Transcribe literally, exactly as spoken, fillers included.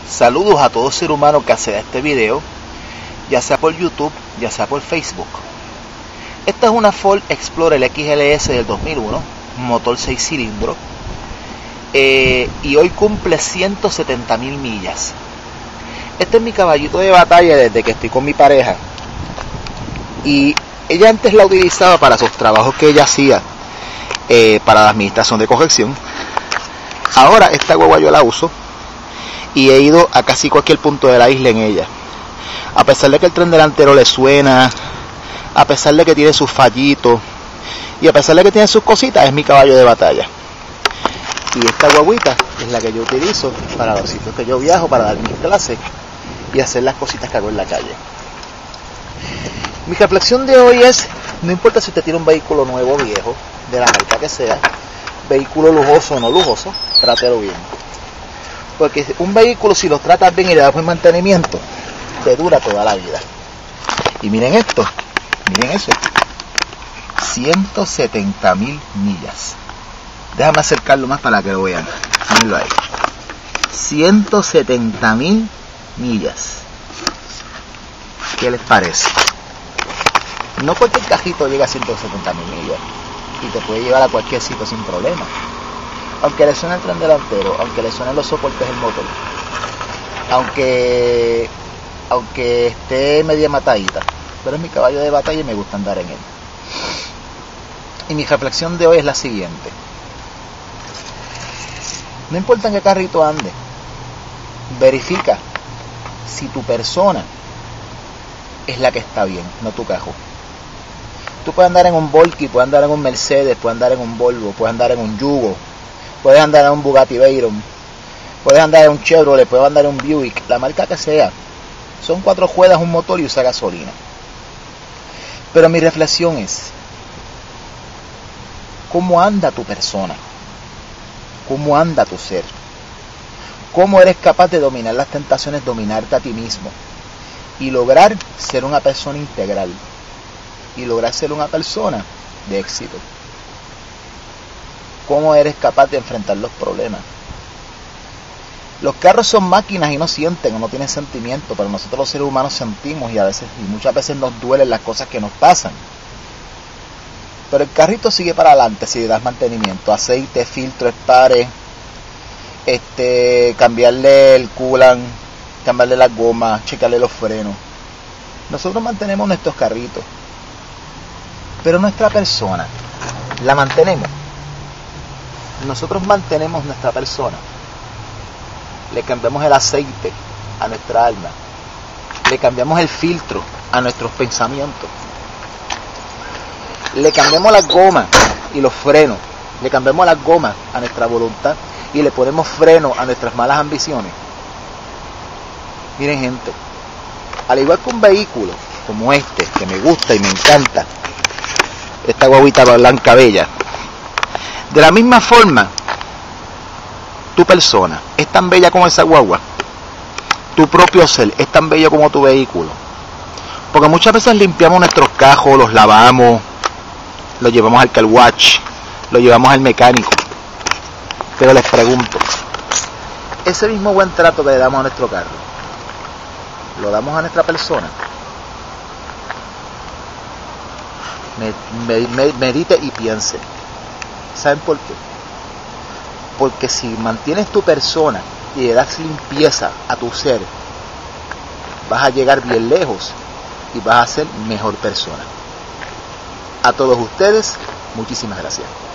Saludos a todo ser humano que acceda a este video, ya sea por YouTube, ya sea por Facebook. Esta es una Ford Explorer X L S del dos mil uno, motor seis cilindros, eh, y hoy cumple ciento setenta mil millas. Este es mi caballito de batalla desde que estoy con mi pareja, y ella antes la utilizaba para sus trabajos que ella hacía eh, para la administración de corrección. Ahora esta guagua yo la uso y he ido a casi cualquier punto de la isla en ella. A pesar de que el tren delantero le suena, a pesar de que tiene sus fallitos y a pesar de que tiene sus cositas, es mi caballo de batalla. Y esta guaguita es la que yo utilizo para los sitios que yo viajo, para dar mis clases y hacer las cositas que hago en la calle. Mi reflexión de hoy es: no importa si usted tiene un vehículo nuevo o viejo, de la marca que sea, vehículo lujoso o no lujoso, trátelo bien. Porque un vehículo, si lo tratas bien y le das buen mantenimiento, te dura toda la vida. Y miren esto, miren eso, ciento setenta mil millas. Déjame acercarlo más para que lo vean. Mírenlo ahí, ciento setenta mil millas. ¿Qué les parece? No cualquier cajito llega a ciento setenta mil millas y te puede llevar a cualquier sitio sin problema. Aunque le suene el tren delantero, aunque le suenen los soportes del motor, aunque aunque esté media matadita, pero es mi caballo de batalla y me gusta andar en él. Y mi reflexión de hoy es la siguiente: no importa en qué carrito ande, verifica si tu persona es la que está bien, no tu carro. Tú puedes andar en un Volky, puedes andar en un Mercedes, puedes andar en un Volvo, puedes andar en un Yugo, puedes andar en un Bugatti Veyron, puedes andar en un Chevrolet, puedes andar en un Buick, la marca que sea. Son cuatro ruedas, un motor y usa gasolina. Pero mi reflexión es: ¿cómo anda tu persona? ¿Cómo anda tu ser? ¿Cómo eres capaz de dominar las tentaciones, dominarte a ti mismo y lograr ser una persona integral y lograr ser una persona de éxito? ¿Cómo eres capaz de enfrentar los problemas? Los carros son máquinas y no sienten o no tienen sentimiento, pero nosotros los seres humanos sentimos y a veces y muchas veces nos duelen las cosas que nos pasan. Pero el carrito sigue para adelante si le das mantenimiento, aceite, filtro, espares, este, cambiarle el coolant, cambiarle las gomas, checarle los frenos. Nosotros mantenemos nuestros carritos, pero nuestra persona la mantenemos. Nosotros mantenemos nuestra persona. Le cambiamos el aceite a nuestra alma. Le cambiamos el filtro a nuestros pensamientos. Le cambiamos las gomas y los frenos. Le cambiamos las gomas a nuestra voluntad y le ponemos freno a nuestras malas ambiciones. Miren, gente, al igual que un vehículo como este, que me gusta y me encanta, esta guaguita blanca bella, de la misma forma, tu persona es tan bella como esa guagua. Tu propio ser es tan bello como tu vehículo. Porque muchas veces limpiamos nuestros cajos, los lavamos, los llevamos al car wash, los llevamos al mecánico. Pero les pregunto, ese mismo buen trato que le damos a nuestro carro, ¿lo damos a nuestra persona? Medite y piense. ¿Saben por qué? Porque si mantienes tu persona y le das limpieza a tu ser, vas a llegar bien lejos y vas a ser mejor persona. A todos ustedes, muchísimas gracias.